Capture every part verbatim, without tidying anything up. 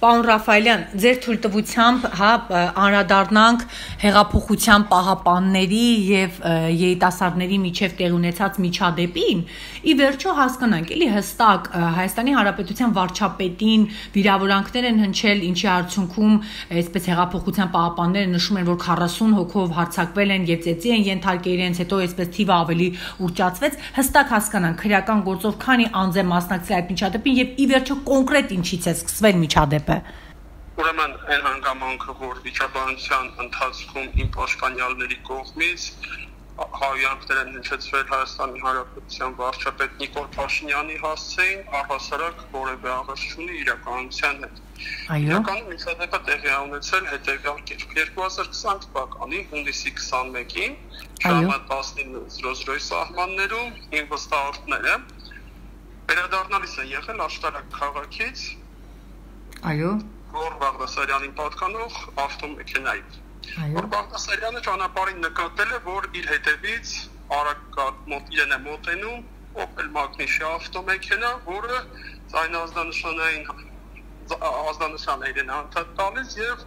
Պարոն Ռաֆայելյան, ձեր թույլտվությամբ հա անդրադառնանք հեղափոխության պահապանների եւ երիտասարդների միջև տեղի ունեցած միջադեպին, ի վերջո հասկանանք, էլի հստակ Հայաստանի Հանրապետության վարչապետին վիրավորանքներ են հնչել, ինչի արդյունքում այսպես հեղափոխության պահապանները նշում են, որ քառասուն հոգով հարձակվել են եւ ծեծի են ենթարկել իրենց, հետո այսպես թիվը ավելի ուռճացվեց, հստակ հասկանանք քրեական գործով քանի անձ է մասնակցել այդ միջադեպին եւ ի վերջո կոնկրետ ինչից է սկսվել միջադեպը։ Ուրեմն այն հանգամանքը, որ վիճաբանության ընթացքում իմ պաշտպանյալների կողմից հայանքներ են հնչեցվել Հայաստանի Հանրապետության վարչապետ Նիկոլ Փաշինյանի հասցեին, առհասարակ որևէ աղերս չունի իրականության հետ։ Իրականում միջադեպը տեղի է ունեցել հետևյալ կերպ. երկու հազար քսան թվականի հունիսի քսանմեկին ժամը տասնինը զրո զրոյի սահմաններում իմ վստահորդները վերադառնալիս են եղել Աշտարակ քաղաքից Այո Գոր Բաղդասարյանին պատկանող ավտոմեքենայի։ Գոր Բաղդասարյանը ճանապարհին նկատել է, որ իր հետևից արագ իրեն է մոտենում Opel Magnicia ավտոմեքենա, որը ձայն ազդանշանային ազդանշան է իրեն հանդիպ տալիս եւ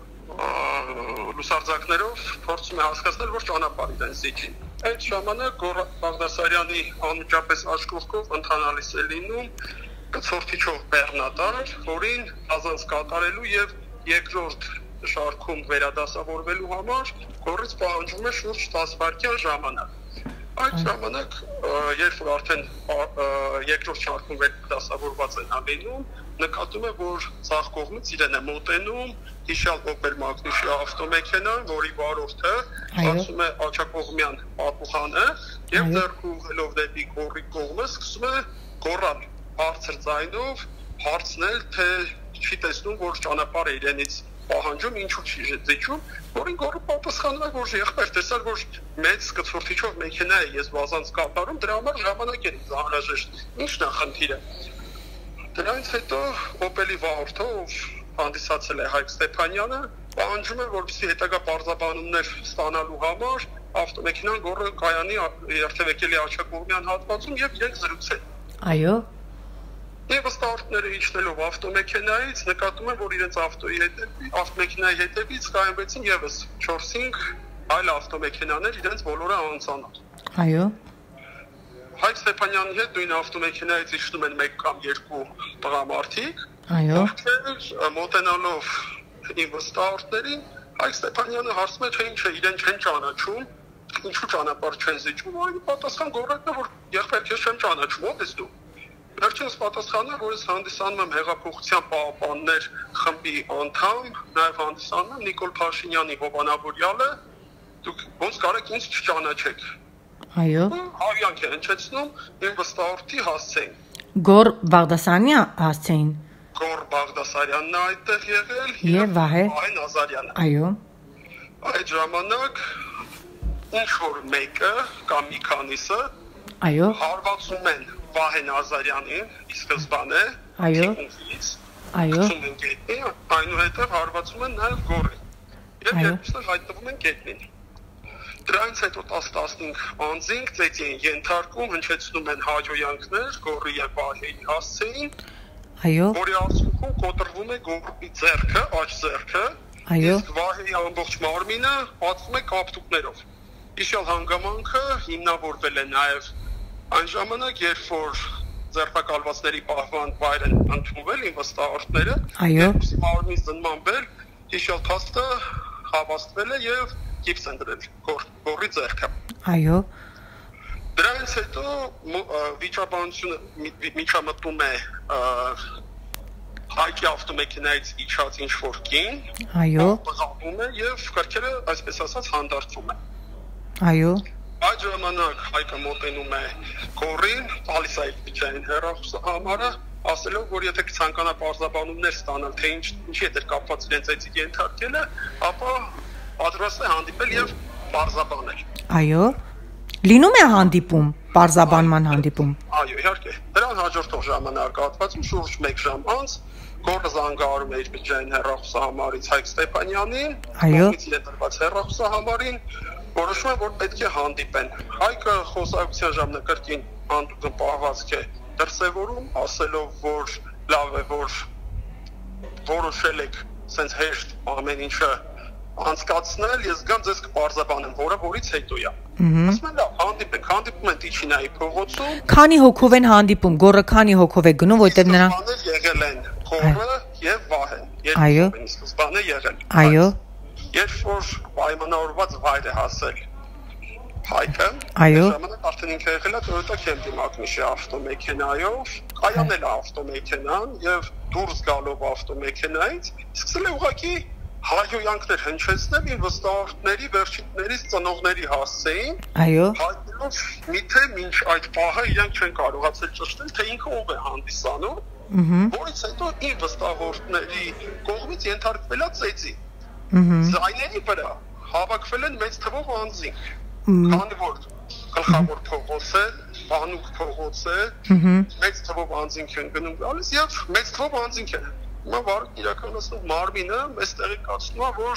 լուսարձակներով փորձում է հասկացնել, որ ճանապարհ իրեն զիջի։ Այդ ժամանակ Գոր Բաղդասարյանի անմիջապես աչքով ընթանալիս է լինում կցորդիչով բեռնատար, որին ազանց կատարելու եւ երկրորդ շարքում վերադասավորվելու համար Գորից պահանջում է շուրջ տասը վայրկյան ժամանակ։ Այդ ժամանակ, երբ որ արդեն երկրորդ շարքում վերադասավորված են լինում, նկատում է, որ ցախ կողմից իրեն է մոտենում հիշյալ Opel Magnicia ավտոմեքենան, որի վարորդը ասում է աչակողմյան պատուհանը եւ ձեռքը ուղղելով դեպի Գորի կողմը սկսում է գոռալ բարձր ձայնով հարցնել, թե չի տեսնում, որ ճանապարհը իրենից պահանջում, ինչու չի զիջում, որին Գորը պատասխանում է, որ եղբայր տեսար, որ մեծ կցորդիչով մեքենա է ես վազանց կատարում, դրա համար ժամանակ է անհրաժեշտ։ Ինչն է խնդիրը։ Դրանից հետո Opel-ի վարորդը, ով հանդիսացել է Հայկ Ստեփանյանը, պահանջում է, որպեսզի հետագա պարզաբանումներ ստանալու համար ավտոմեքենան Գորը կայանի երթևեկելի աչակողմյան հատվածում եւ իրենք զրուցել։ Այո Եվ վստահորդները իջնելով ավտոմեքենայից նկատում են, որ իրենց ավտոյի հետևից, ավտոմեքենայի հետևից կայացվեցին եւս չորս-հինգ այլ ավտոմեքենաներ իրենց բոլորը անծանոթ։ Այո Հայկ Ստեփանյանի հետ նույն ավտոմեքենայից իջնում են մեկ կամ երկու տղամարդիկ։ Այո Մոտենալով իմ վստահորդներին Հայկ Ստեփանյանը հարցում է, թե ինչ է, իրեն չեն ճանաչում, ինչու ճանապարհ չեն զիջում, այն պատասխան գոռում է, որ եղբայր քեզ չեմ ճանաչում, ո՞վ ես դու։ Վերջինս պատասխանը, որ ես հանդիսանում եմ հեղափոխության պահապաններ խմբի անդամ, նաև հանդիսանում եմ Նիկոլ Փաշինյանի հովանավորյալը, դուք ոնց կարեք ինձ չճանաչեք։ Այո Հայյանք է հնչեցնում իմ վստահորդի հասցեին։ Գոր Բաղդասարյանի հասցեին։ Գոր Բաղդասարյանն է այդտեղ եղել եւ Վահե Նազարյանը։ Այո Այդ ժամանակ ինչ որ մեկը կամ մի քանիսը Այո հարվածում են Վահե Նազարյանին, ի սկզբանե, Այո Այո այնուհետև հարվածում են նաև Գորին։ Եվ երկուսը հայտնվում են գետնին։ Դրանից հետո տասը-տասնհինգ անձինք ծեծի են ենթարկում, հնչեցնում են հաջողանքներ Գորի եւ Վահեի հասցեին, Այո որի արդյունքում կոտրվում է Գորի ձեռքը, աջ ձեռքը, իսկ Վահեի ամբողջ մարմինը պատվում է կապտուկներով։ Իշալ հանգամանքը հիմնավորվել է նաև այն ժամանակ, երբ որ ձերբակալվածների պահման վայր են ընդունվել իմ վստահորդները, երկուսի մարմնից զնմանվել, իշալ փաստը հավաստվել է եւ գիպս են դրել Գորի ձեռքը։ Այո Դրանից հետո վիճաբանությունը միջամտում է Հայկի ավտոմեքենայից իջած ինչ-որ կին, Այո բղավում է եւ կրկերը, այսպես ասած, հանդարտվում է։ Այո Այդ ժամանակ Հայկը մոտենում է Գորին, տալիս է իջային հեռախոսահամարը, ասելով, որ եթե ցանկանա պարզաբանումներ ստանալ, թե ինչ ինչի հետ է կապված իրենց այդ ենթարկելը, ապա պատրաստ է հանդիպել եւ պարզաբանել։ Այո Լինում է հանդիպում, պարզաբանման հանդիպում։ Այո, իհարկե։ Դրան հաջորդող ժամանակահատվածում շուրջ մեկ ժամ անց Գորը զանգահարում է իր միջային հեռախոսահամարից Հայկ Ստեփանյանին, ով իր տրված հեռախոսահամարին, որոշում է, որ պետք է հանդիպեն։ Հայկը խոսակցության ժամանակին հանդիպում պահվածք է դրսևորում, ասելով, որ լավ է, որ որոշել եք sense հեշտ ամեն ինչը անցկացնել, ես գամ ձեզ կբարձաբանեմ, որը որից հետո է։ Ասում են, լավ, հանդիպենք, հանդիպում են Տիչինայի փողոցում։ Քանի հոգով են հանդիպում, գորը քանի հոգով է գնում, որտեղ նրան եղել են Խորը եւ Վահեն։ Այո։ Սկզբանը եղել։ Այո։ Երբ որ պայմանավորված վայր է հասել Հայկը, Այո։ ժամանակ արդեն ինքը եղել է Toyota Camry Magnishi ավտոմեքենայով, կայանել է ավտոմեքենան եւ դուրս գալով ավտոմեքենայից սկսել է ուղղակի հայոյանքներ հնչեցնել իր վստահորդների վերջիններից ծնողների հասցեին։ Այո։ Հայտնելով միթե մինչ այդ պահը իրենք չեն կարողացել ճշտել, թե ինքը ով է հանդիսանում, որից հետո իր վստահորդների կողմից ենթարկվել է ծեծի։ Ձայների վրա հավաքվել են մեծ թվով անձինք, քանի որ գլխավոր փողոց է, բանուկ փողոց է, մեծ թվով անձինք են գնում գալիս եւ մեծ թվով անձինք են Հիմա վարկ իրականացնող մարմինը մեզ տեղեկացնում է, որ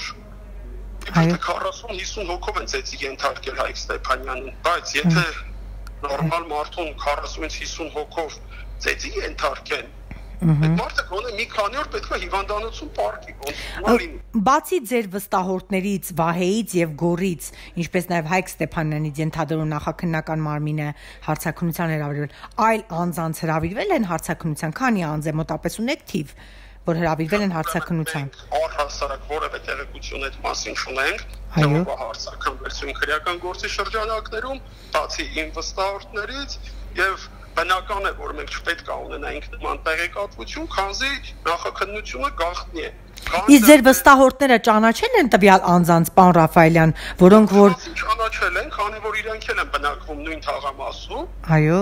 իբր քառասուն հիսուն հոգով են ծեծի ենթարկել Հայկ Ստեփանյանին, բայց եթե նորմալ մարդուն քառասունից հիսուն հոգով ծեծի ենթարկեն, այդ մարդը գոնե մի քանի օր պետք է հիվանդանոցում պարկի, ոնց Բացի ձեր վստահորդներից, Վահեից եւ Գորից, ինչպես նաեւ Հայկ Ստեփանյանից ենթադրում նախաքննական մարմինը հարցաքննության հրավիրվել, այլ անձանց հրավիրվել են հարցաքննության, քանի անձ է մոտապես ունեք թիվ որ հրավիրվել են հարցաքննության։ Առհասարակ որևէ տեղեկություն այդ մասին չունենք, թե ով է հարցաքննվեցին քրեական գործի շրջանակներում, բացի իմ վստահորդներից եւ բնական է, որ մենք չպետք է ունենայինք նման տեղեկատվություն, քանզի նախաքննությունը գաղտնի է։ Իսկ ձեր վստահորդները ճանաչել են տվյալ անձանց, պարոն Ռաֆայելյան, որոնք որ ճանաչել են, քանի որ իրենք են բնակվում նույն թաղամասում։ Այո։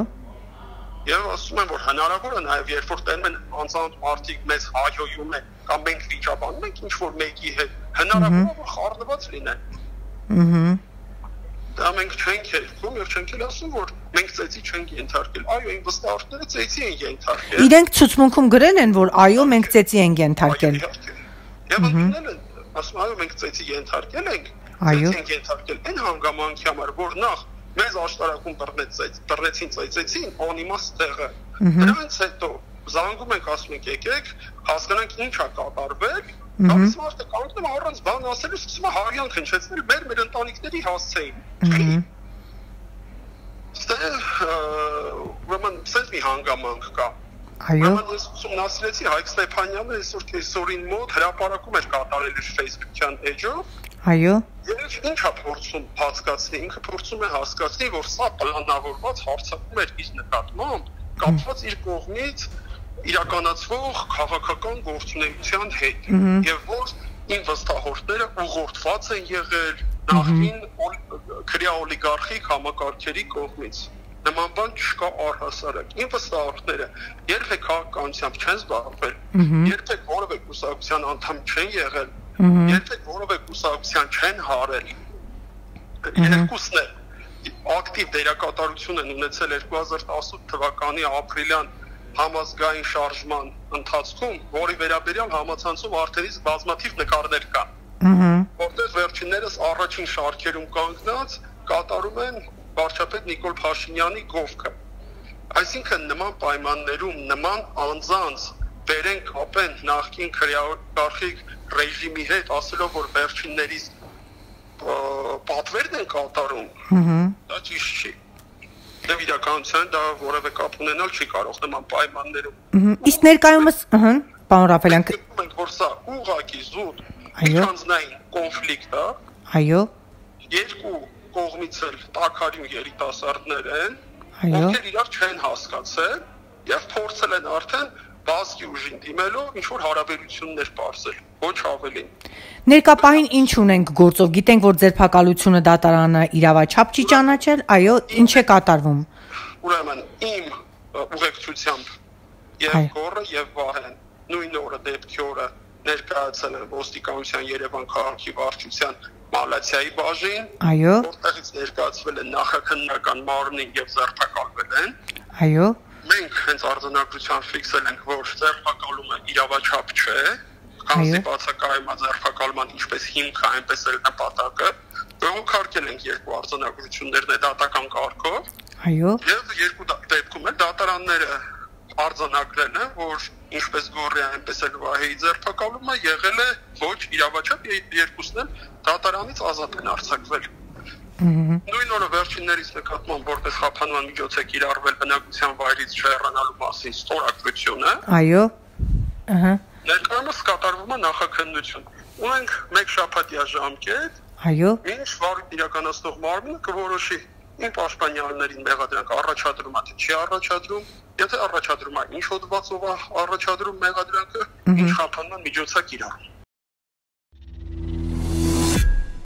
Եվ ասում են, որ հնարավոր է նաև երբ որ տենում են անձանց մարդիկ մեզ հայոյում են կամ մենք վիճաբանում ենք ինչ-որ մեկի հետ, հնարավոր է որ խառնված լինեն։ Ահա։ Դա մենք չենք երգում եւ չենք էլ ասում, որ մենք ծեծի չենք ենթարկել։ Այո, այն վստահորդները ծեծի են ենթարկել։ Իրենք ցուցմունքում գրել են, որ այո, մենք ծեծի ենք ենթարկել։ Եվ ընդունել են, ասում այո, մենք ծեծի ենթարկել ենք, ծեծի ենք ենթարկել այն հանգամանքի համար, որ նախ մեզ աշտարակում բռնեցին ծեծեցին անիմաստ տեղը։ Դրանից հետո զանգում ենք, ասում ենք եկեք, հասկանանք ինչ է կատարվել, բայց մարդը կանգնում է առանց բան ասելու, սկսում է հարյանք հնչեցնել մեր մեր ընտանիքների հասցեին։ Ստե ուրեմն սենց մի հանգամանք կա։ Այո։ Ուրեմն ես ուսումնասիրեցի Հայկ Ստեփանյանը այսօր կեսօրին մոտ հրապարակում էր կատարել իր Facebook-յան էջով։ Այո։ Եվ ինչ է փորձում հասկացնել, ինքը փորձում է հասկացնել, որ սա պլանավորված հարձակում էր իր նկատմամբ, կապված իր կողմից իրականացվող քաղաքական գործունեության հետ, եւ որ ին վստահորդները ուղղորդված են եղել նախին քրեա օլիգարխիկ համակարգերի կողմից։ Նման բան չկա առհասարակ։ Ին վստահորդները երբեք քաղաքականությամբ չեն զբաղվել, երբեք որևէ կուսակցության անդամ չեն եղել, երբեք որևէ կուսակցության չեն հարել։ Երկուսն է ակտիվ դերակատարություն են ունեցել երկու հազար տասութ թվականի ապրիլյան համազգային շարժման ընթացքում, որի վերաբերյալ համացանցում արդենից բազմաթիվ նկարներ կան, որտեղ վերջիններս առաջին շարքերում կանգնած կատարում են վարչապետ Նիկոլ Փաշինյանի գովքը։ Այսինքն նման պայմաններում նման անձանց բերեն կապեն նախկին քրեակարխիկ ռեժիմի հետ, ասելով որ վերջիններից պատվերն են կատարում, դա ճիշտ չի։ Դե իրականության դա որևէ կապ ունենալ չի կարող նման պայմաններում։ Իսկ ներկայումս, ըհը, պարոն Ռաֆայելյան, մենք որ սա ուղղակի զուտ միջանձնային կոնֆլիկտ է։ Այո։ Երկու կողմից էլ տակարյուն երիտասարդներ են, ովքեր իրար չեն հասկացել եւ փորձել են արդեն բազկի ուժին դիմելով ինչ որ հարաբերություններ բարձել, ոչ ավելին։ Ներկա պահին ինչ ունենք գործով, գիտենք որ ձերբակալությունը դատարանը իրավաչափ չի ճանաչել, այո, ինչ է կատարվում։ Ուրեմն իմ ուղեկցությամբ եւ Գորը եւ Վահեն նույն օրը դեպքի օրը ներկայացել են ոստիկանության Երևան քաղաքի վարչության մալացիայի բաժին, այո, որտեղից ներկայացվել են նախաքննական մարմնին եւ ձերբակալվել են։ Այո։ Մենք հենց արձանագրության ֆիքսել ենք, որ ձերբակալումը իրավաչափ չէ, քանզի բացակայում է ձերբակալման ինչպես հիմքը, այնպես էլ նպատակը, բողոքարկել ենք երկու արձանագրություններ դատական կարգով։ Այո։ Եվ երկու դեպքում էլ դատարանները արձանագրել են, որ ինչպես Գորրի, այնպես էլ Վահեի ձերբակալումը եղել է ոչ իրավաչափ, երկուսն էլ դատարանից ազատ են արձակվել։ Նույն օրը վերջիններից նկատմամբ որպես խափանման միջոց է կիրառվել բնակության վայրից չհեռանալու մասին ստորագրությունը։ Այո։ Ահա։ Ներկայումս կատարվում է նախաքննություն։ Ունենք մեկ շաբաթյա ժամկետ։ Այո։ Ինչ վարույթ իրականացնող մարմինը կորոշի ինչ պաշտպանյալներին մեղադրանք առաջադրում է, թե չի առաջադրում, եթե առաջադրում է, ինչ հոդվածով է առաջադրում մեղադրանքը, ինչ խափանման միջոց է կիրառում։